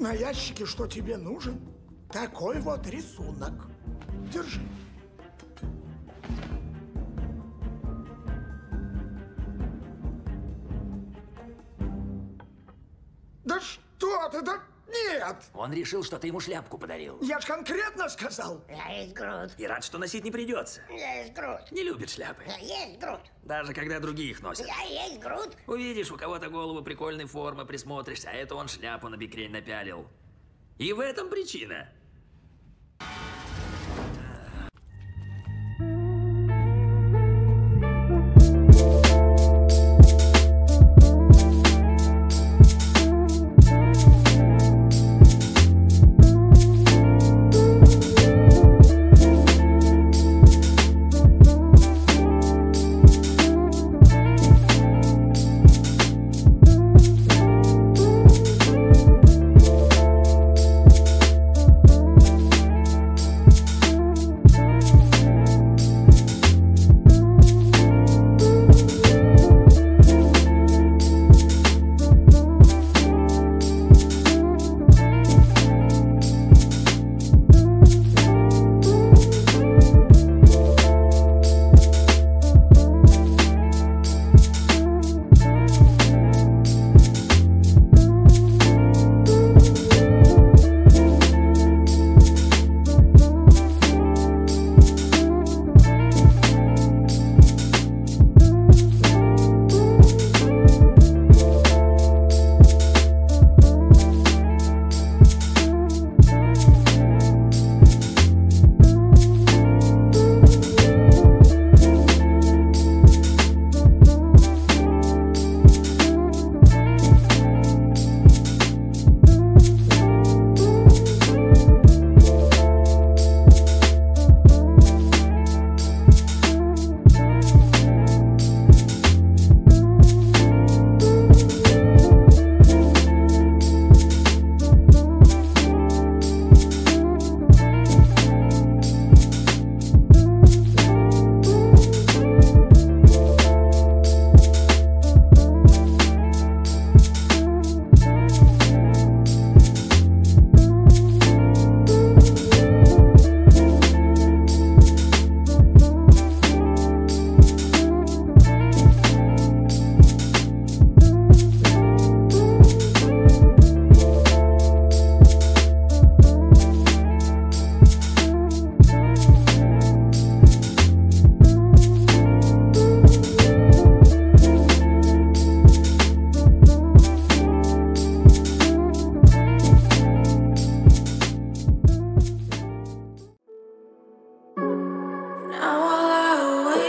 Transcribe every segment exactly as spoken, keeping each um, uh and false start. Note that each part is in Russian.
на ящике, что тебе нужен, такой вот рисунок. Держи. Да что ты, да нет! Он решил, что ты ему шляпку подарил. Я ж конкретно сказал. Я есть Грут. И рад, что носить не придется. Я есть Грут. Не любит шляпы. Я есть Грут. Даже когда другие их носят. Я есть Грут. Увидишь, у кого-то голову прикольной формы, присмотришься, а это он шляпу на бикрень напялил. И в этом причина.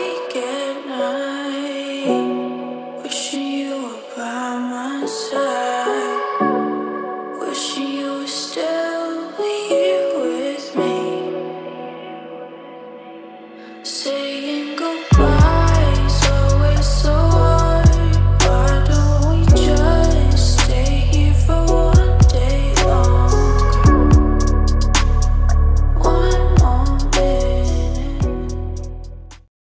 Wishing you were by my side.